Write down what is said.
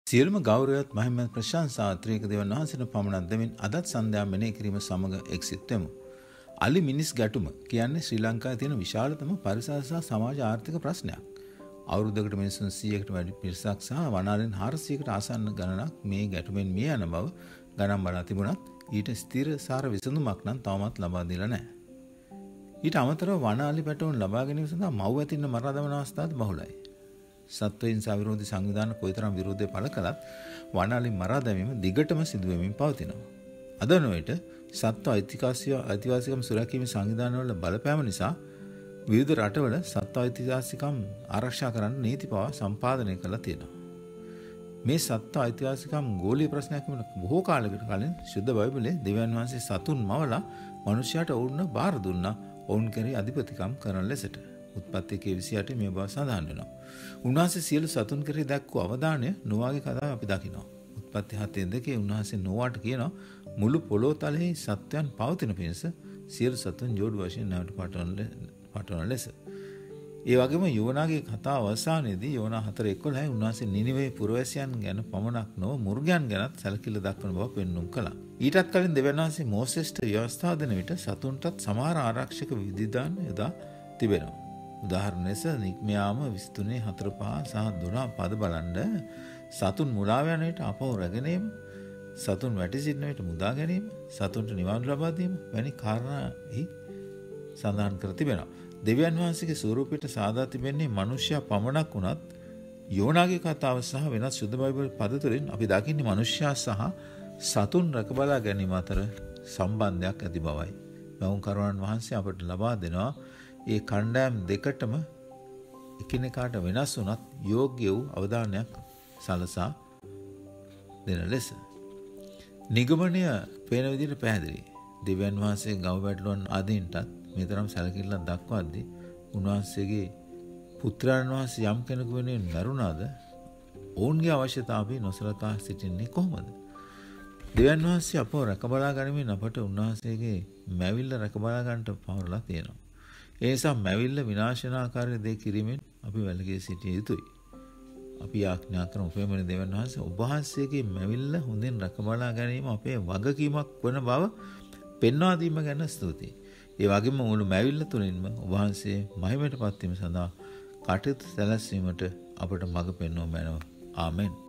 සියලුම ගෞරවයත් මහිම ප්‍රශංසා ත්‍රික දෙවන් වහන්සේට පමණක් දෙමින් අදත් සන්ධ්‍යා මෙනෙහි කිරීම සමග එක්සිත් වෙමු. අලි මිනිස් ගැටුම කියන්නේ ශ්‍රී ලංකාවේ තියෙන විශාලතම පරිසර සහ සමාජ ආර්ථික ප්‍රශ්නයක්. අවුරුද්දකට මිනිසුන් 100කට වැඩි පිරිසක් සහ වනාලෙන් 400කට ආසන්න ගණනක් මේ ගැටුමෙන් මිය යන බව ගණන් බලා තිබුණත් ඊට ස්ථිරසාර විසඳුමක් නම් තවමත් ලබා දීලා නැහැ. ඊට අමතරව වනාලි පැටවුන් ලබා ගැනීම සඳහා මව් ඇතින් මරා දමන අවස්ථාත් බහුලයි. සත්වයින්සා විරෝධී සංවිධාන කොයිතරම් විරෝධය පළ කළත් වනාලි මරා දැමීම දිගටම සිදු වෙමින් පවතිනවා. අද නොවිට සත්ව අයිතිවාසිකම් සුරැකීමේ සංවිධානවල බලපෑම නිසා විවිධ රටවල සත්ව අයිතිවාසිකම් ආරක්ෂා කරන්න නීති පවා සම්පාදනය කරලා තියෙනවා. මේ සත්ව අයිතිවාසිකම් ගෝලීය ප්‍රශ්නයක් වුණ බොහෝ කාලයකට කලින් ශුද්ධ බයිබලයේ දෙවියන් වහන්සේ සතුන් මවලා මිනිසයාට ඔවුන්ව බාර දුන්නා ඔවුන් කෙරෙහි අධිපතිකම් කරන ලෙසට. උත්පත්ති 28 මේ බව සඳහන් වෙනවා. උන්වහන්සේ සියලු සතුන් කෙරෙහි දැක්වූ අවධානය නොවාගේ කතාව අපි දකිනවා. උත්පත්ති 7:2 උන්වහන්සේ නොවාට කියනවා මුළු පොළොව තලෙහි සත්වයන් පවතින පිණිස සියලු සතුන් ජෝඩු වශයෙන් නැවත පටවන ලෙස. ඒ වගේම යෝනාගේ කතාව අවසානයේදී යෝනා 4:11 උන්වහන්සේ නිනිවේ පුරවැසියන් ගැන පමණක් නොව මුර්ගයන් ගැනත් සැලකිල්ල දක්වන බව පෙන්වුම් කළා. ඊටත් කලින් දෙවියන් වහන්සේ මෝසෙස්ට ව්‍යවස්ථා දෙන විට සතුන්ටත් සමහර ආරක්ෂක විධිදාන යොදා තිබෙනවා. උදාහරණ ලෙස නික්මයාම 23:4-5 සහ 12 පද බලන්න සතුන් මුලාව යන විට අපව රැගෙන ඒම, සතුන් වැටි සිටින විට මුදා ගැනීම, සතුන්ට නිවන් ලබා දීම වැනි කාරණාහි සඳහන් කර තිබෙනවා. දෙවියන් වහන්සේගේ ස්වරූපයට සාදා තිබෙන්නේ මිනිසයා පමණක් වුණත් යෝනාගේ කතාව සහ වෙනත් සුද්ධ බයිබල් පද තුළින් අපි දකින්නේ මිනිසයා සහ සතුන් රැකබලා ගැනීම අතර සම්බන්ධයක් ඇති බවයි. මෞංකරුවන් වහන්සේ අපට ලබා දෙනවා ඒ කණ්ඩායම් දෙකටම එකිනෙකාට වෙනස් වුණත් යෝග්‍ය වූ අවධානයක් සලසා දෙන ලෙස. නිගමනය පේන විදිහට පැහැදිලි. දෙවියන් වහන්සේ ගව වැටලුවන් ආදීන්ටත් මෙතරම් සැලකිල්ලක් දක්වද්දී උන්වහන්සේගේ පුත්‍රයන් වහන්සේ යම් කෙනෙකු වෙනුවෙන් මරුණාද ඔවුන්ගේ අවශ්‍යතාවය නොසලකා සිටින්නේ කොහොමද? දෙවියන් වහන්සේ අපව රැකබලා ගනිමින් අපට උන්වහන්සේගේ මැවිල්ල රැකබලා ගන්නට පවරලා තියෙනවා. ඒ නිසා මැවිල්ල විනාශනාකාරී දේ කිරීමෙන් අපි වැළකී සිටිය යුතුයි. අපි ආඥා කරන උපයමන දෙවියන් වහන්සේ ඔබ වහන්සේගේ මැවිල්ල හොඳින් රැකබලා ගැනීම අපේ වගකීමක් වන බව පෙන්වා දීම ගැන ස්තුතියි. ඒ වගේම මුළු මැවිල්ල තුලින්ම ඔබ වහන්සේ මහිමයටපත් වීම සඳහා කටයුතු සැලැස්වීමට අපට මඟ පෙන්වව මැනව. ආමෙන්.